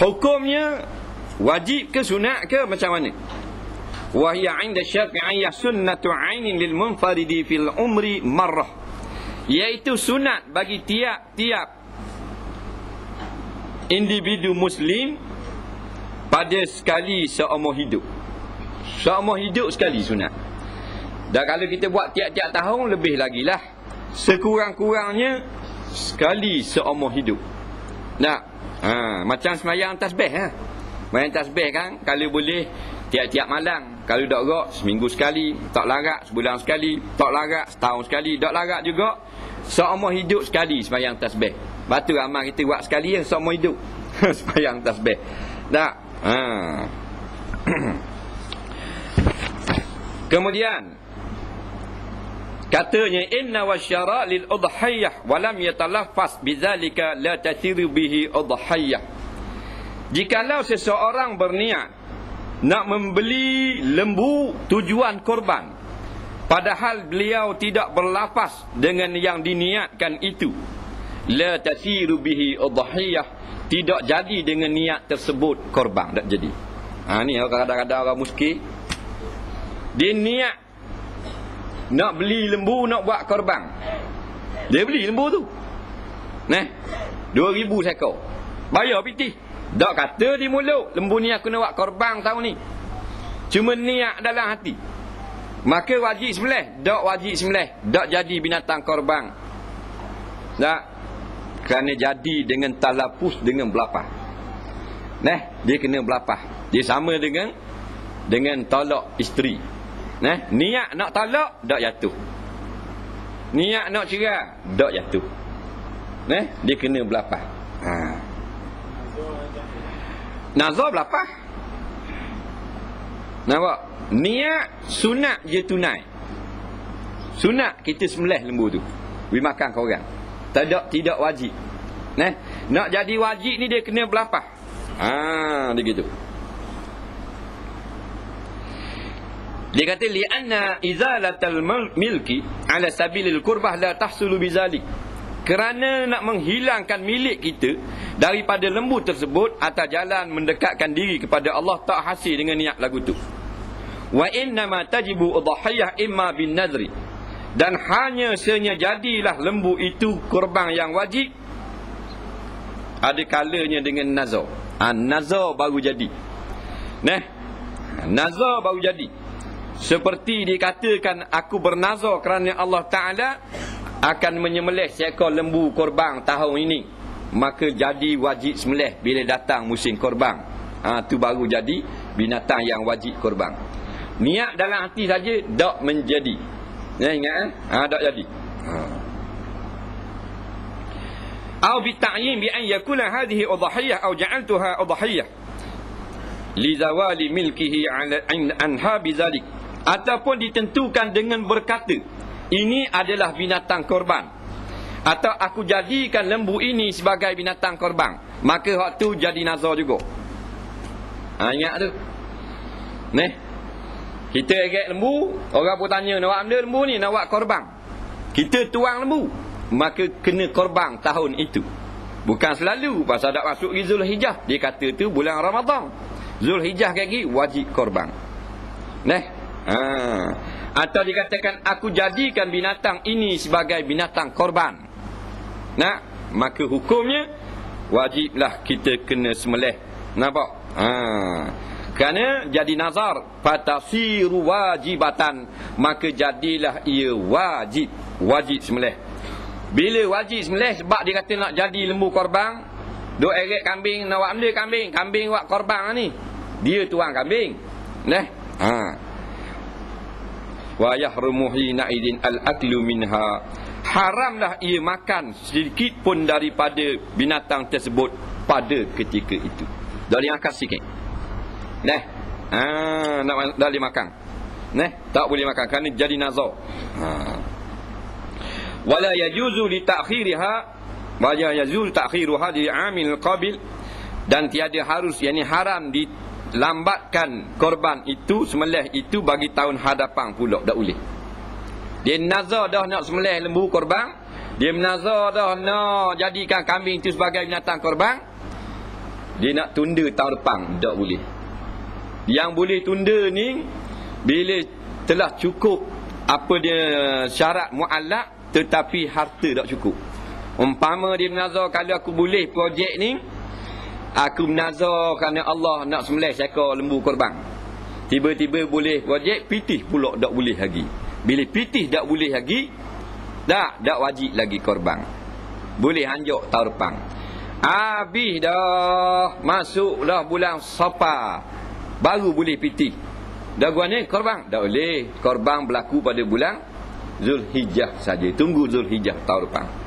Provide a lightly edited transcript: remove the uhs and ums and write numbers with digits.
hukumnya wajib ke sunat ke macam mana? Wa hiya 'inda syafi'iyyah sunnatu 'ainin lil munfaridi fil umri marrah, iaitu sunat bagi tiap-tiap individu muslim pada sekali seumur hidup. Seumur hidup sekali sunat. Dan kalau kita buat tiap-tiap tahun, lebih lagi lah. Sekurang-kurangnya sekali seumur hidup. Nah, macam sembahyang tasbih. Sembahyang tasbih kan, kalau boleh tiap-tiap malam. Kalau tak gerak, seminggu sekali. Tak larat, sebulan sekali. Tak larat, setahun sekali. Tak larat juga, seumur hidup sekali sembahyang tasbih. Batu amal kita buat sekali yang seumur hidup. Sembahyang tasbih. Tak? Kemudian katanya, inna wasyara lil udhiyah wa lam yatalaffas bidzalika la tathiru bihi udhiyah. Jikalau seseorang berniat nak membeli lembu tujuan korban, padahal beliau tidak berlafaz dengan yang diniatkan itu, la tathiru bihi udhiyah, tidak jadi dengan niat tersebut korban, tak jadi. Ni kadang-kadang orang muskil, dia niat nak beli lembu, nak buat korban. Dia beli lembu tu, 2,000 seekor, bayar piti. Tak kata di mulut, lembu ni aku nak buat korban tahun ni, cuma niat dalam hati, maka wajib sembelih. Tak wajib sembelih, tak jadi binatang korban. Tak, kerana jadi dengan talafus, dengan belapah. Dia kena belapah. Dia sama dengan tolak isteri. Niat nak talak, tak jatuh. Niat nak cerai, tak jatuh. Dia kena belapah. Nazar belapah. Nampak? Niat sunat je tunai. Sunat kita sembelih lembu tu, beri makan ke orang. Tidak wajib. Nak jadi wajib ni dia kena belapah. Dia gitu. Dia kata li'anna izalatal milki ala sabilil qurbah la tahsulu bizalik. Kerana nak menghilangkan milik kita daripada lembu tersebut atas jalan mendekatkan diri kepada Allah, tak hasil dengan niat lagu tu. Wa inna ma tajibu udhiyah imma bin nadri, dan hanya senya jadilah lembu itu kurban yang wajib ada kalanya dengan nazar. Nazar baru jadi. Nazar baru jadi. Seperti dikatakan, aku bernazar kerana Allah Ta'ala akan menyembelih seekor lembu korban tahun ini, maka jadi wajib sembelih bila datang musim korban. Tu baru jadi binatang yang wajib korban. Niat dalam hati saja tak menjadi. Ingat tak jadi. Au bi ta'yin bi an yakuna hadhihi udhiyah au ja'altuha udhiyah li zawali milkihi anha bizalik, ataupun ditentukan dengan berkata, ini adalah binatang korban, atau aku jadikan lembu ini sebagai binatang korban, maka waktu jadi nazar juga. Ingat tu. Kita agak lembu, orang pun tanya, nak buat benda lembu ni, nak buat korban. Kita tuang lembu, maka kena korban tahun itu. Bukan selalu, pasal dah masuk Zulhijjah. Dia kata tu bulan Ramadan, Zulhijjah lagi wajib korban. Atau dikatakan, aku jadikan binatang ini sebagai binatang korban, maka hukumnya wajiblah kita kena sembelih. Nampak? Kerana jadi nazar, fatasiru wajibatan, maka jadilah ia wajib sembelih. Bila wajib sembelih, sebab dia kata nak jadi lembu korban, duk eret kambing, nak buat benda kambing buat korban ni, dia tuang kambing. Wa yahrumu hina idin al-aklu minha, haramlah ia makan sedikit pun daripada binatang tersebut pada ketika itu. Dari makan sikit. Nak dari makan. Tak boleh makan kerana jadi nazar. Wala yajuzu li ta'khiriha, wa yajuzu ta'khiruha li 'amil qabil, dan tiada harus, yakni haram di lambatkan korban itu, sembelih itu bagi tahun hadapan pula, tak boleh. Dia nazar dah nak sembelih lembu korban, dia menazar dah nak jadikan kambing itu sebagai binatang korban, dia nak tunda tahun depan, tak boleh. Yang boleh tunda ni bila telah cukup apa dia syarat mu'allaq tetapi harta tak cukup. Umpama dia menazar, kalau aku boleh projek ni, aku menazar kerana Allah nak sembelih seekor lembu korban. Tiba-tiba boleh projek, pitih pula tak boleh lagi. Bila pitih tak boleh lagi, tak wajib lagi korban. Boleh anjuk tahun depan. Habis dah, masuklah bulan Safar, baru boleh pitih. Dah gua ni korban? Tak boleh. Korban berlaku pada bulan Zulhijjah saja. Tunggu Zulhijjah tahun depan.